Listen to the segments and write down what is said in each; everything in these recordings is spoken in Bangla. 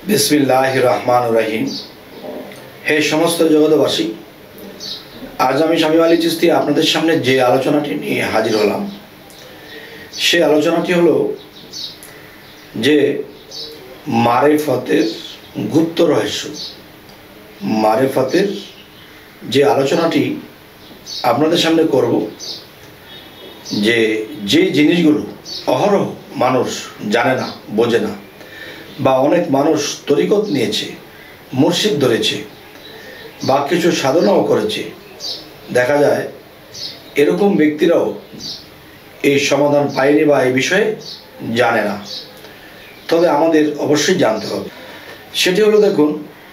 বিসমিল্লাহির রহমানির রহিম। হে সমস্ত জগৎবাসী, আজ আমি শামীম আলী চিশতি আপনাদের সামনে যে আলোচনাটি নিয়ে হাজির হলাম, সে আলোচনাটি হলো যে মারেফতের গুপ্ত রহস্য। মারেফতের যে আলোচনাটি আপনাদের সামনে করব, যে জিনিসগুলো অহরহ মানুষ জানে না, বোঝে না, বা অনেক মানুষ তরিকত নিয়েছে, মুর্শিদ ধরেছে, বা কিছু সাধনাও করেছে, দেখা যায় এরকম ব্যক্তিরাও এই সমাধান পায়নি বা এই বিষয়ে জানে না। তবে আমাদের অবশ্যই জানতে হবে। সেটি হলো, দেখুন,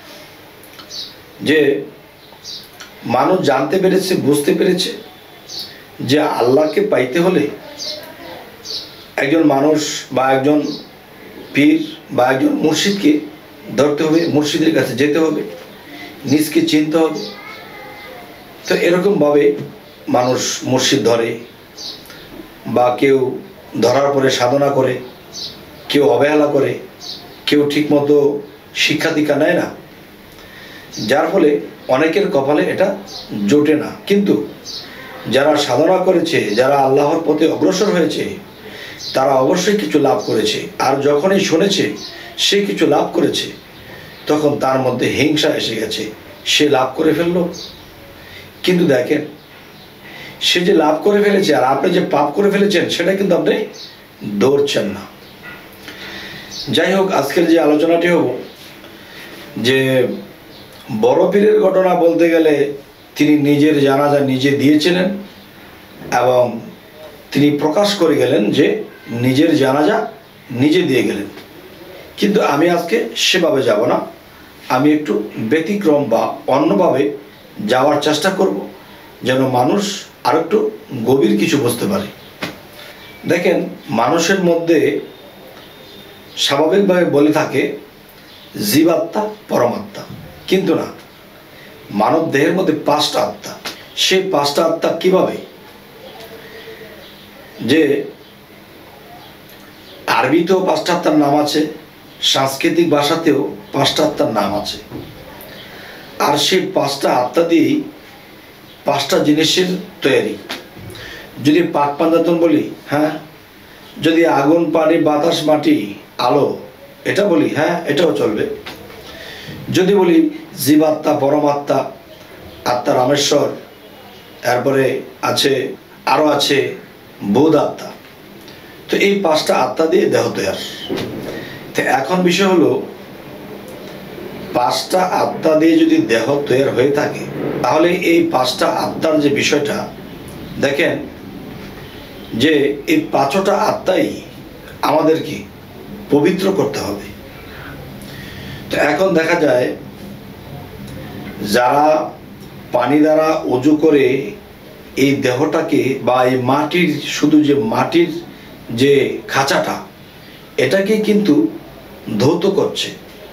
যে মানুষ জানতে পেরেছে, বুঝতে পেরেছে যে আল্লাহকে পাইতে হলে একজন মানুষ বা একজন পীর বা একজন মুর্শিদকে ধরতে হবে, মুর্শিদের কাছে যেতে হবে, নিজকে চিনতে হবে। তো এরকমভাবে মানুষ মুর্শিদ ধরে, বা কেউ ধরার পরে সাধনা করে, কেউ অবহেলা করে, কেউ ঠিকমতো শিক্ষা দীক্ষা নেয় না, যার ফলে অনেকের কপালে এটা জোটে না। কিন্তু যারা সাধনা করেছে, যারা আল্লাহর পথে অগ্রসর হয়েছে, তারা অবশ্যই কিছু লাভ করেছে। আর যখনই শুনেছে সে কিছু লাভ করেছে, তখন তার মধ্যে হিংসা এসে গেছে, সে লাভ করে ফেলল। কিন্তু দেখেন, সে যে লাভ করে ফেলেছে আর আপনি যে পাপ করে ফেলেছেন, সেটা কিন্তু আপনি ধরছেন না। যাই হোক, আজকের যে আলোচনাটি হব, যে বড় পীরের ঘটনা বলতে গেলে তিনি নিজের জানাজা নিজে দিয়েছিলেন এবং তিনি প্রকাশ করে গেলেন যে নিজের জানাজা নিজে দিয়ে গেলেন। কিন্তু আমি আজকে সেভাবে যাব না, আমি একটু ব্যতিক্রম বা অন্যভাবে যাওয়ার চেষ্টা করব, যেন মানুষ আর একটু গভীর কিছু বুঝতে পারে। দেখেন, মানুষের মধ্যে স্বাভাবিকভাবে বলে থাকে জীবাত্মা, পরমাত্মা, কিন্তু না, মানব দেহের মধ্যে 5টা আত্মা। সেই 5টা আত্মা কিভাবে? যে আরবিতেও 5টা আত্মার নাম আছে, সাংস্কৃতিক ভাষাতেও 5টা আত্মার নাম আছে। আর সেই 5টা আত্মা দিয়েই 5টা জিনিসের তৈরি। যদি পাক পাঞ্জাতন বলি, হ্যাঁ, যদি আগুন, পানি, বাতাস, মাটি, আলো, এটা বলি, হ্যাঁ, এটাও চলবে। যদি বলি জীবাত্মা, পরমাত্মা, আত্মা রামেশ্বর, এরপরে আছে আরও আছে বোধ আত্মা। তো এই 5টা আত্মা দিয়ে দেহ তৈরি। তো এখন বিষয় হলো, 5টা আত্মা দিয়ে যদি দেহ তৈরি হয়ে থাকে, তাহলে এই 5টা আত্মার যে বিষয়টা দেখেন, যে এই 5টা আত্মাই আমাদেরকে পবিত্র করতে হবে। তো এখন দেখা যায় যারা পানি দ্বারা ওযু করে এই দেহটাকে, বা এই মাটির, শুধু যে মাটির যে খাঁচাটা, এটাকে কিন্তু ধৌত করছে।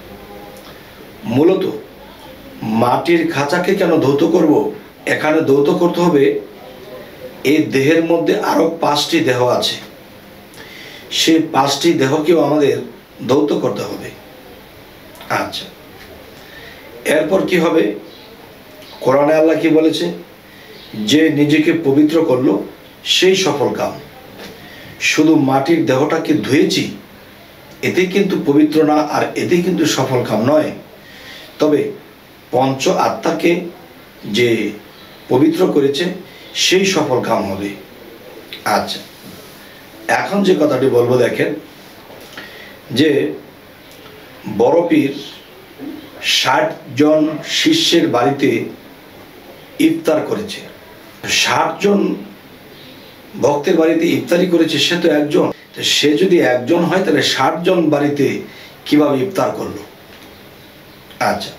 মূলত মাটির খাঁচাকে কেন ধৌত করব? এখানে ধৌত করতে হবে, এই দেহের মধ্যে আরো 5টি দেহ আছে, সেই 5টি দেহকেও আমাদের ধৌত করতে হবে। আচ্ছা, এরপর কি হবে? কোরআনে আল্লাহ কি বলেছে? যে নিজেকে পবিত্র করলো সেই সফল কাম। শুধু মাটির দেহটাকে ধুয়েছি, এতে কিন্তু পবিত্র না, আর এতে কিন্তু সফল কাম নয়। তবে পঞ্চ আত্মাকে যে পবিত্র করেছে, সেই সফল কাম হবে। আচ্ছা, এখন যে কথাটি বলবো, দেখেন, যে বড় পীর 60 জন শিষ্যের বাড়িতে ইফতার করেছে। 60 জন ভক্তের বাড়িতে ইফতারি করেছে, সে তো একজন। সে যদি একজন হয়, তাহলে 60 জন বাড়িতে কিভাবে ইফতার করলো? আচ্ছা,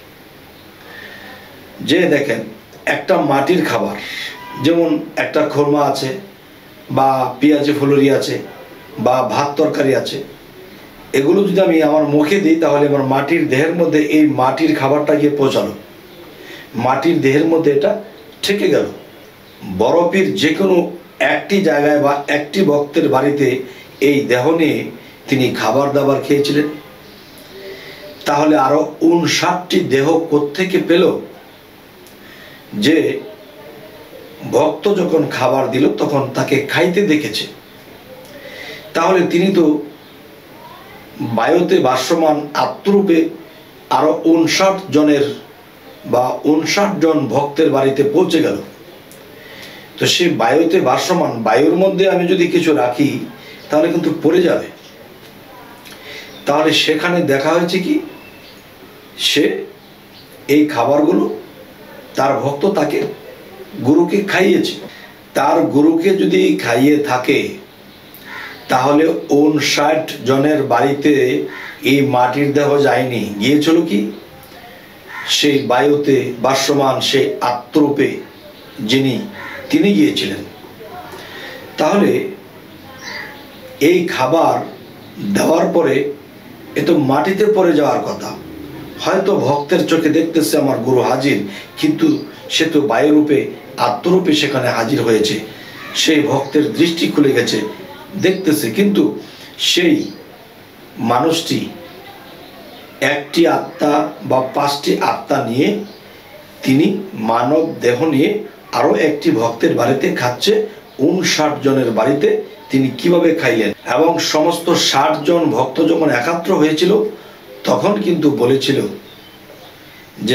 যে দেখেন, একটা মাটির খাবার, যেমন একটা খোরমা আছে, বা পেঁয়াজে ফুলুরি আছে, বা ভাত তরকারি আছে, এগুলো যদি আমি আমার মুখে দিই, তাহলে আমার মাটির দেহের মধ্যে এই মাটির খাবারটা গিয়ে পৌঁছালো, মাটির দেহের মধ্যে এটা ঠেকে গেল। বড় পীর যে কোনো একটি জায়গায় বা একটি ভক্তের বাড়িতে এই দেহ নিয়ে তিনি খাবার দাবার খেয়েছিলেন। তাহলে আরো 59টি দেহ কোত্থেকে পেল? যে ভক্ত যখন খাবার দিল তখন তাকে খাইতে দেখেছে। তাহলে তিনি তো বায়ুতে ভাসমান আত্মরূপে আরো 59 জনের বা 59 জন ভক্তের বাড়িতে পৌঁছে গেল। তো সে বায়ুতে ভাসমান, বায়ুর মধ্যে আমি যদি কিছু রাখি তাহলে কিন্তু পড়ে যাবে। তাহলে সেখানে দেখা হয়েছে কি, সে এই খাবারগুলো তার ভক্ত তাকে গুরুকে খাইয়েছে। তার গুরুকে যদি খাইয়ে থাকে তাহলে 59 জনের বাড়িতে এই মাটির দেহ যায়নি, গিয়েছিল কি সেই বায়ুতে ভাসমান সেই আত্মরূপে তিনি গিয়েছিলেন। তাহলে এই খাবার দেওয়ার পরে এ তো মাটিতে পড়ে যাওয়ার কথা। হয়তো ভক্তের চোখে দেখতেছে আমার গুরু হাজির, কিন্তু সে তো বায়ুরূপে আত্মরূপে সেখানে হাজির হয়েছে। সেই ভক্তের দৃষ্টি খুলে গেছে, দেখতেছে, কিন্তু সেই মানুষটি একটি আত্মা বা 5টি আত্মা নিয়ে তিনি মানব দেহ নিয়ে আরো একটি ভক্তের বাড়িতে খাচ্ছে। 59 জনের বাড়িতে তিনি কিভাবে খাইলেন? এবং সমস্ত 60 জন ভক্ত যখন একাত্র হয়েছিল তখন কিন্তু বলেছিল যে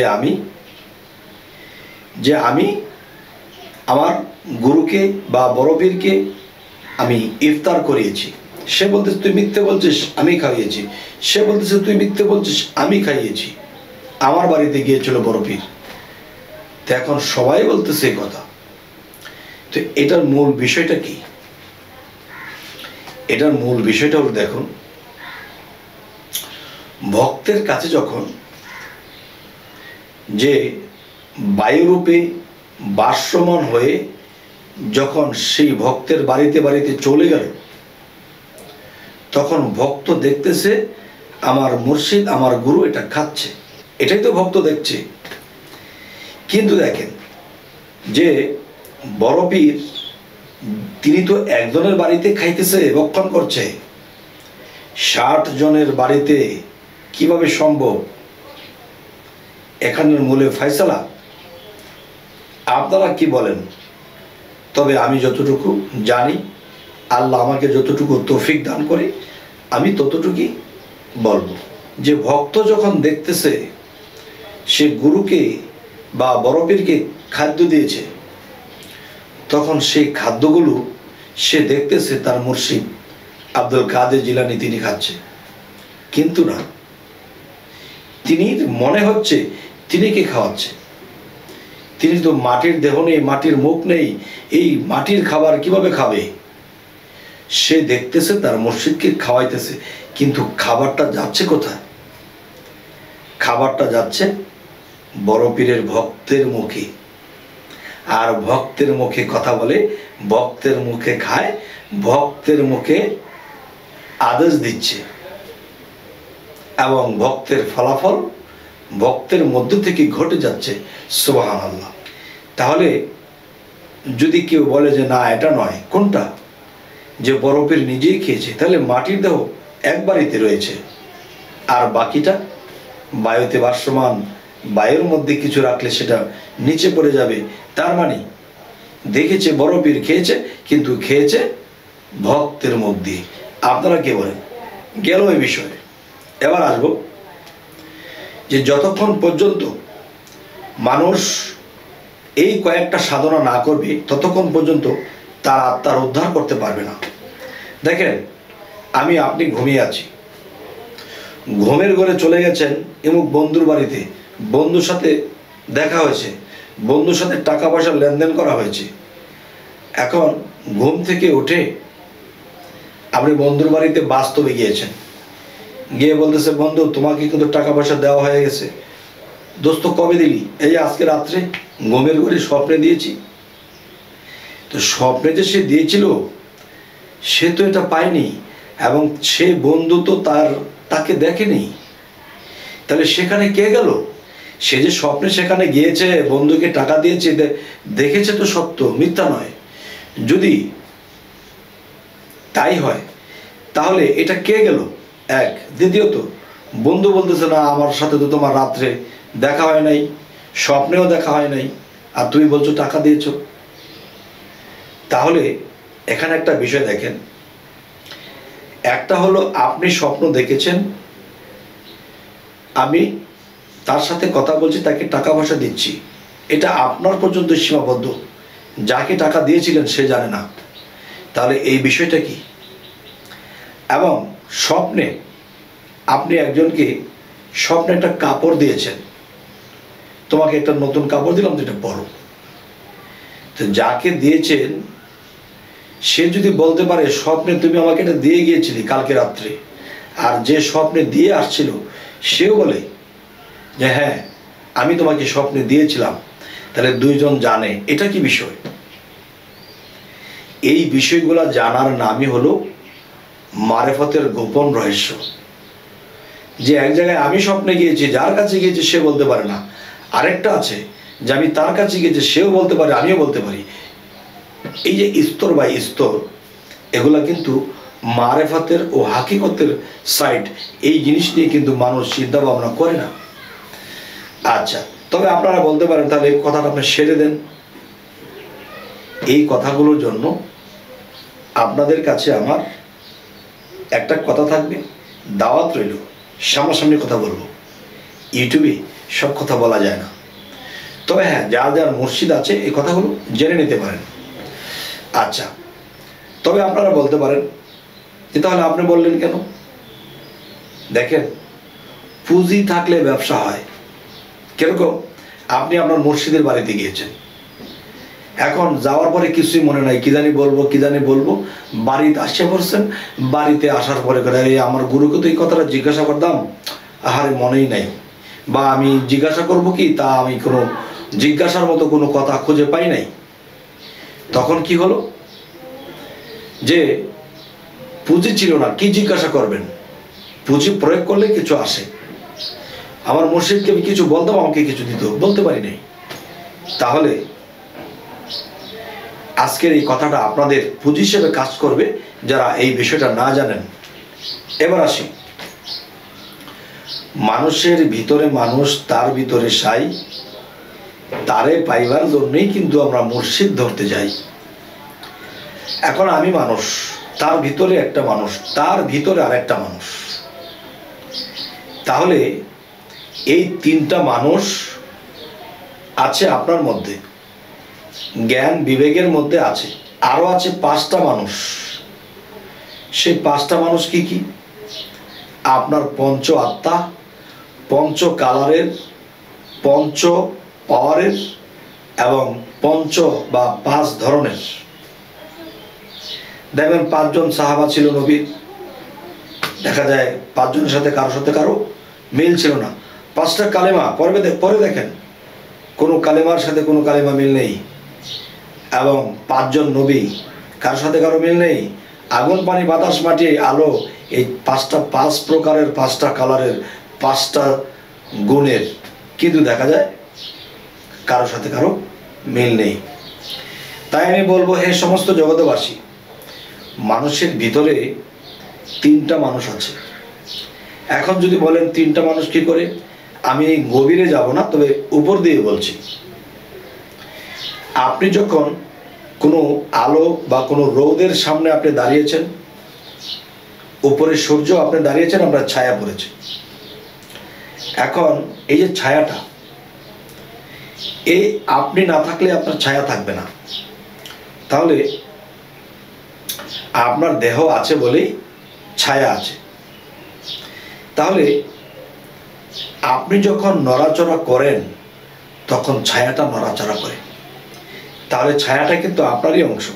আমি আমার গুরুকে বা বড়পীরকে আমি ইফতার করিয়েছি। সে বলতেছে তুই মিথ্যে বলছিস, আমি খাইয়েছি। সে বলতেছে তুই মিথ্যে বলছিস, আমি খাইয়েছি। আমার বাড়িতে গিয়েছিল বড়পীর। তো এখন সবাই বলতেছে এই কথা। তো এটার মূল বিষয়টা কি? এটার মূল বিষয়টা হলো, দেখুন, ভক্তের কাছে যখন যে বায়ুরূপে ভাসমান হয়ে যখন সেই ভক্তের বাড়িতে বাড়িতে চলে গেল, তখন ভক্ত দেখতেছে আমার মুর্শিদ, আমার গুরু এটা খাচ্ছে। এটাই তো ভক্ত দেখছে। কিন্তু দেখেন যে বড় পীর তিনি তো একজনের বাড়িতে খাইতেছে, ভক্ষণ করছে। 60 জনের বাড়িতে কিভাবে সম্ভব? এখানের মূলে ফয়সালা। আপনারা কি বলেন? তবে আমি যতটুকু জানি, আল্লাহ আমাকে যতটুকু তৌফিক দান করে, আমি ততটুকুই বলবো যে ভক্ত যখন দেখতেছে সে গুরুকে বা বড় পীরকে খাদ্য দিয়েছে, তখন সেই খাদ্যগুলো সে দেখতেছে তার মুর্শিদ আব্দুল কাদের জিলানী তিনি খাচ্ছে। কিন্তু না, তিনি মনে হচ্ছে তিনি কে খাওয়াচ্ছে। তিনি তো মাটির দেহ নেই, মাটির মুখ নেই, এই মাটির খাবার কিভাবে খাবে? সে দেখতেছে তার মুর্শিদকে খাওয়াইতেছে, কিন্তু খাবারটা যাচ্ছে কোথায়? খাবারটা যাচ্ছে বড় পীরের ভক্তের মুখে। আর ভক্তের মুখে কথা বলে, ভক্তের মুখে খায়, ভক্তের মুখে আদেশ দিচ্ছে, এবং ভক্তের ফলাফল ভক্তের মধ্য থেকে ঘটে যাচ্ছে। সুবহানাল্লাহ। তাহলে যদি কেউ বলে যে না এটা নয়, কোনটা? যে বড় পীর নিজেই খেয়েছে, তাহলে মাটির দেহ এক বাড়িতে রয়েছে আর বাকিটা বায়ুতে ভাসমান, বায়ুর মধ্যে কিছু রাখলে সেটা নিচে পড়ে যাবে। তার মানে দেখেছে বড় পীর খেয়েছে, কিন্তু খেয়েছে ভক্তের মধ্যে। আপনারা কে বলেন? গেল এই বিষয়ে। এবার আসবো যে যতক্ষণ পর্যন্ত মানুষ এই কয়েকটা সাধনা না করবে ততক্ষণ পর্যন্ত তার আত্মার উদ্ধার করতে পারবে না। দেখেন, আপনি ঘুমিয়ে আছি, ঘুমের ঘরে চলে গেছেন এমুক বন্ধুর বাড়িতে, বন্ধুর সাথে দেখা হয়েছে, বন্ধুর সাথে টাকা পয়সা লেনদেন করা হয়েছে। এখন ঘুম থেকে উঠে আপনি বন্ধুর বাড়িতে বাস্তবে গিয়েছেন, গিয়ে বলতেছে বন্ধু তোমাকে কিন্তু টাকা পয়সা দেওয়া হয়ে গেছে। দোস্ত কবে দিলি? এই আজকে রাত্রে ঘুমের ঘরে স্বপ্নে দিয়েছি। তো স্বপ্নে যে সে দিয়েছিল সে তো এটা পায়নি, এবং সে বন্ধু তো তাকে দেখেনি। তাহলে সেখানে কে গেল? সে যে স্বপ্নে সেখানে গিয়েছে, বন্ধুকে টাকা দিয়েছে, দেখেছে তো সত্য, মিথ্যা নয়। যদি তাই হয় তাহলে এটা কে গেল? এক। দ্বিতীয়ত বন্ধু বলতেছে না আমার সাথে তো তোমার রাত্রে দেখা হয় নাই, স্বপ্নেও দেখা হয় নাই, আর তুমি বলছো টাকা দিয়েছো। তাহলে এখানে একটা বিষয় দেখেন, একটা হলো আপনি স্বপ্ন দেখেছেন, আমি তার সাথে কথা বলছি, তাকে টাকা পয়সা দিচ্ছি, এটা আপনার পর্যন্ত সীমাবদ্ধ, যাকে টাকা দিয়েছিলেন সে জানে না। তাহলে এই বিষয়টা কি? এবং স্বপ্নে আপনি একজনকে স্বপ্নে একটা কাপড় দিয়েছেন, তোমাকে একটা নতুন কাপড় দিলাম, যেটা পরো। তো যাকে দিয়েছেন সে যদি বলতে পারে স্বপ্নে তুমি আমাকে এটা দিয়ে গিয়েছিলি কালকে রাত্রে, আর যে স্বপ্নে দিয়ে আসছিল সেও বলে যে হ্যাঁ আমি তোমাকে স্বপ্নে দিয়েছিলাম, তাহলে দুইজন জানে। এটা কি বিষয়? এই বিষয়গুলো জানার নামই হলো মারেফতের গোপন রহস্য। যে এক জায়গায় আমি স্বপ্নে গিয়েছি, যার কাছে গিয়েছি সে বলতে পারে না, আরেকটা আছে যে আমি তার কাছে গিয়েছি, সেও বলতে পারে, আমিও বলতে পারি। এই যে স্তর বাই স্তর, এগুলা কিন্তু মারেফতের ও হাকিকতের সাইড, এই জিনিস নিয়ে কিন্তু মানুষ চিন্তা ভাবনা করে না। আচ্ছা, তবে আপনারা বলতে পারেন তাহলে এই কথাটা আপনি সেরে দেন। এই কথাগুলোর জন্য আপনাদের কাছে আমার একটা কথা থাকবে, দাওয়াত রইল, সামনাসামনি কথা বলবো। ইউটিউবে সব কথা বলা যায় না, তবে হ্যাঁ যার যার মসজিদ আছে এই কথাগুলো জেনে নিতে পারেন। আচ্ছা, তবে আপনারা বলতে পারেন যে তাহলে আপনি বললেন কেন? দেখেন, পুঁজি থাকলে ব্যবসা হয়। কিরকম? আপনি আপনার মসজিদের বাড়িতে গিয়েছেন, এখন যাওয়ার পরে কিছুই মনে নাই, কি জানি বলবো, বাড়িতে আসে পড়ছেন, বাড়িতে আসার পরে করে আমার গুরুকে তো এই কথাটা জিজ্ঞাসা করতাম, আহারে মনেই নাই, বা আমি জিজ্ঞাসা করব কি, তা আমি কোনো জিজ্ঞাসার মতো কোনো কথা খুঁজে পাই নাই। তখন কি হলো যে পুঁজি ছিল না, কি জিজ্ঞাসা করবেন? পুঁজি প্রয়োগ করলে কিছু আসে। আমার মুর্শিদকে আমি কিছু বলতাম, আমাকে কিছু দিত, বলতে পারি নাই। তাহলে আজকের এই কথাটা আপনাদের পুঁজি হিসেবে কাজ করবে যারা এই বিষয়টা না জানেন। এবার আসি, মানুষের ভিতরে মানুষ, তার ভিতরে সাই, তারে পাইবার জন্যই কিন্তু আমরা মুর্শিদ ধরতে যাই। এখন আমি মানুষ, তার ভিতরে একটা মানুষ, তার ভিতরে আরেকটা মানুষ। তাহলে এই তিনটা মানুষ আছে আপনার মধ্যে, জ্ঞান বিবেকের মধ্যে আছে। আরো আছে পাঁচটা মানুষ। সেই পাঁচটা মানুষ কি কি? আপনার পঞ্চ আত্মা, পঞ্চ কালারের, পঞ্চ পাওয়ারের এবং পঞ্চ বা পাঁচ ধরনের। দেখবেন পাঁচজন সাহাবা ছিল নবীর, দেখা যায় পাঁচজনের সাথে কারো মিল ছিল না। পাঁচটা কালেমা পরে দেখেন কোনো কালেমার সাথে কোনো কালেমা মিল নেই। এবং পাঁচজন নবী, কারোর সাথে কারো মিল নেই। আগুন, পানি, বাতাস, মাটি, আলো, এই পাঁচ প্রকারের, পাঁচটা কালারের, পাঁচটা গুণের, কিন্তু দেখা যায় কারোর সাথে কারো মিল নেই। তাই আমি বলবো, হে সমস্ত জগতবাসী, মানুষের ভিতরে তিনটা মানুষ আছে। এখন যদি বলেন তিনটা মানুষ কি করে, আমি গভীরে যাব না, তবে উপর দিয়ে বলছি। আপনি যখন কোনো আলো বা কোনো রোদের সামনে আপনি দাঁড়িয়েছেন, উপরে সূর্য, আপনি দাঁড়িয়েছেন, আমরা ছায়া পড়েছে। এখন এই যে ছায়াটা, এই আপনি না থাকলে আপনার ছায়া থাকবে না। তাহলে আপনার দেহ আছে বলেই ছায়া আছে। তাহলে আপনি যখন নড়াচড়া করেন তখন ছায়াটা নড়াচড়া করে। তাহলে ছায়াটা কিন্তু আপনারই অংশ।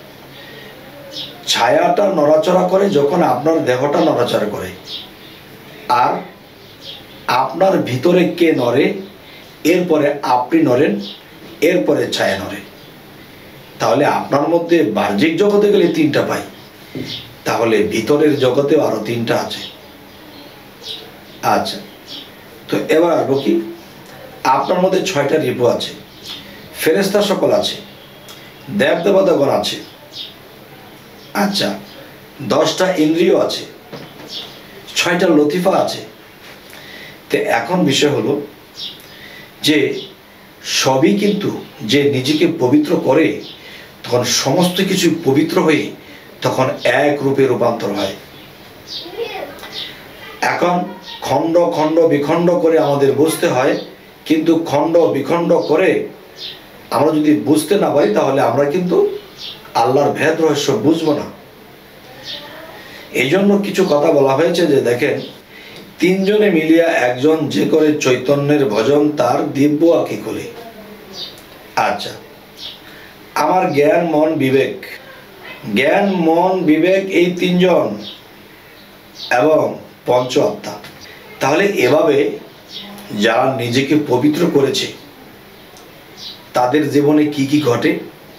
ছায়াটা নড়াচড়া করে যখন আপনার দেহটা নড়াচড়া করে। আর আপনার ভিতরে কে নড়ে, এরপরে আপনি নড়েন, এরপরে ছায়া নড়ে। তাহলে আপনার মধ্যে বাহ্যিক জগতে গেলে তিনটা পাই, তাহলে ভিতরের জগতেও আরো তিনটা আছে। আচ্ছা, তো এবার আসবো কি, আপনার মধ্যে 6টা রিপু আছে, ফেরেশতা সকল আছে, দেব দেবতাগণ আছে। আচ্ছা, 10টা ইন্দ্রিয় আছে, 6টা লতিফা আছে, তো এখন বিষয় হলো যে সবই কিন্তু যে নিজেকে পবিত্র করে তখন সমস্ত কিছু পবিত্র হয়ে তখন এক রূপে রূপান্তর হয়। এখন খণ্ড খণ্ড বিখণ্ড করে আমাদের বুঝতে হয়, কিন্তু খণ্ড বিখণ্ড করে আমরা যদি বুঝতে না পারি তাহলে আমরা কিন্তু আল্লাহর ভেদ রহস্য বুঝবো না। এই জন্য কিছু কথা বলা হয়েছে যে দেখেন, তিনজনে মিলিয়া একজন যে করে চৈতন্যের ভজন তার দিব্য আঁকি খুলে। আচ্ছা, আমার জ্ঞান মন বিবেক এই তিনজন এবং পঞ্চ আত্মা। তাহলে এভাবে যারা নিজেকে পবিত্র করেছে তাদের জীবনে কি কি ঘটে?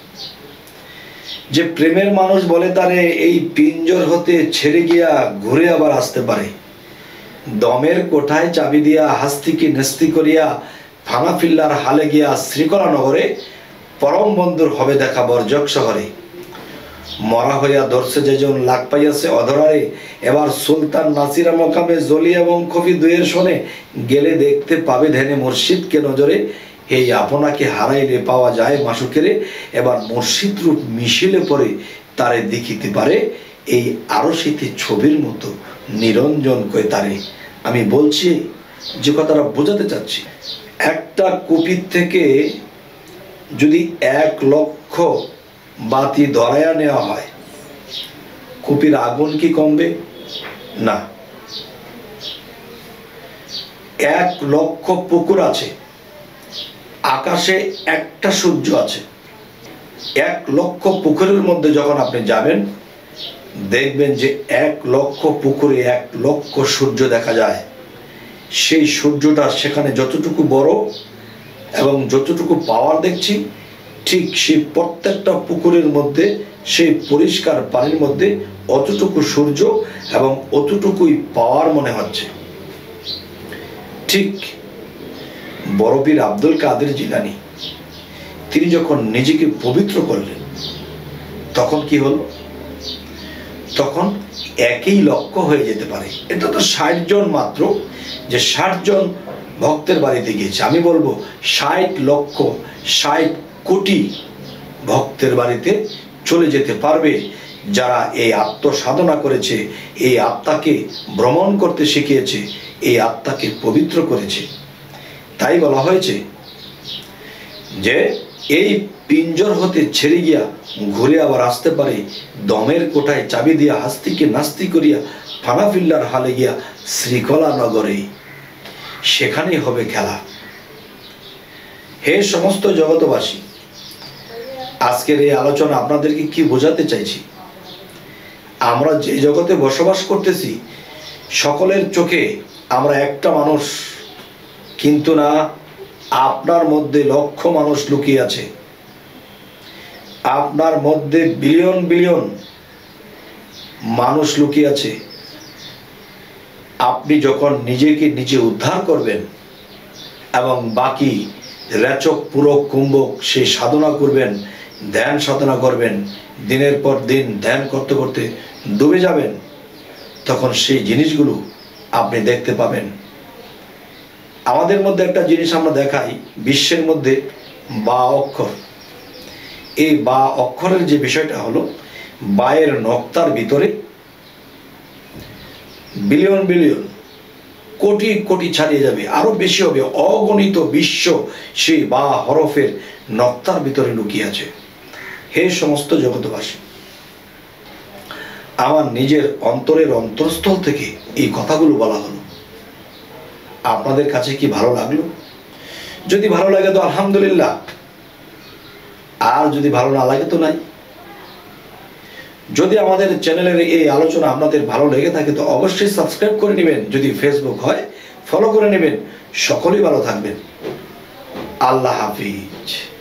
যে প্রেমের মানুষ বলে তারে এই পিঞ্জর হতে ছেড়ে গিয়া ঘুরে আবার আসতে পারে, দমের কোঠায় চাবি দিয়া হাস্তিকে নেস্তি করিয়া ফানাফিল্লার হালে গিয়া শ্রীকলা নগরে পরম বন্ধুর হবে দেখা বর্জক শহরে। মরা হইয়া ধরছে যেজন লাগ পাইয়াছে অধরারে, এবার সুলতান নাসিরা মকামে জলি এবং খফি দুয়ের শোনে গেলে দেখতে পাবে ধ্যানে মুর্শিদকে নজরে। এই আপনাকে হারাইলে পাওয়া যায় মাসুকেরে, এবার মুর্শিদ রূপ মিশিলে পরে তারে দেখিতে পারে এই আরশিতে ছবির মতো নিরঞ্জন কই তারে। আমি বলছি যে কথাটা বোঝাতে চাচ্ছি, একটা কুপির থেকে যদি 1 লক্ষ বাতি ধরাইয়া নেওয়া হয়, কুপির আগুন কি কমবে? না। 1 লক্ষ পুকুর আছে, আকাশে একটা সূর্য আছে। 1 লক্ষ পুকুরের মধ্যে যখন আপনি যাবেন দেখবেন যে 1 লক্ষ পুকুরে 1 লক্ষ সূর্য দেখা যায়। সেই সূর্যটা সেখানে যতটুকু বড় এবং যতটুকু পাওয়ার দেখছি, ঠিক সেই প্রত্যেকটা পুকুরের মধ্যে সেই পরিষ্কার পানির মধ্যে অতটুকু সূর্য এবং অতটুকুই পাওয়ার মনে হচ্ছে। ঠিক বড় পীর আব্দুল কাদের জিলানী তিনি যখন নিজেকে পবিত্র করলেন তখন কি হলো? তখন 1 লক্ষ হয়ে যেতে পারে। এটা তো 60 জন মাত্র, যে 60 জন ভক্তের বাড়িতে গিয়েছে। আমি বলবো 60 লক্ষ 60 কোটি ভক্তের বাড়িতে চলে যেতে পারবে যারা এই আত্মসাধনা করেছে, এই আত্মাকে ভ্রমণ করতে শিখিয়েছে, এই আত্মাকে পবিত্র করেছে। তাই বলা হয়েছে যে এই পিঞ্জর হতে ছেড়ে গিয়া ঘুরে আবার আসতে পারে, দমের কোঠায় চাবি দিয়া হাস্তিকে নাস্তি করিয়া ফানাফিল্লার হালে গিয়া শ্রীকলা নগরে, সেখানেই হবে খেলা। হে সমস্ত জগতবাসী, আজকের এই আলোচনা আপনাদেরকে কি বোঝাতে চাইছি? আমরা যে জগতে বসবাস করতেছি সকলের চোখে আমরা একটা মানুষ, কিন্তু না, আপনার মধ্যে লক্ষ মানুষ লুকিয়ে আছে, আপনার মধ্যে বিলিয়ন বিলিয়ন মানুষ লুকিয়ে আছে। আপনি যখন নিজেকে নিজে উদ্ধার করবেন এবং বাকি রেচক পুরক কুম্ভক সেই সাধনা করবেন, ধ্যান সাধনা করবেন, দিনের পর দিন ধ্যান করতে করতে ডুবে যাবেন, তখন সেই জিনিসগুলো আপনি দেখতে পাবেন। আমাদের মধ্যে একটা জিনিস আমরা দেখাই, বিশ্বের মধ্যে বা অক্ষর, এই বা অক্ষরের যে বিষয়টা হলো, বায়ের নক্তার ভিতরে বিলিয়ন বিলিয়ন কোটি কোটি ছাড়িয়ে যাবে, আরো বেশি হবে, অগণিত বিশ্ব সেই বা হরফের নক্তার ভিতরে লুকিয়ে আছে। হে সমস্ত জগৎবাসী, আমার নিজের অন্তরের অন্তরস্থল থেকে এই কথাগুলো বলা হলো। আপনাদের কাছে কি ভালো লাগলো? যদি ভালো লাগে তো আলহামদুলিল্লাহ, আর যদি ভালো না লাগে তো নাই। যদি আমাদের চ্যানেলের এই আলোচনা আপনাদের ভালো লেগে থাকে তো অবশ্যই সাবস্ক্রাইব করে নেবেন, যদি ফেসবুক হয় ফলো করে নেবেন। সকলেই ভালো থাকবেন। আল্লাহ হাফিজ।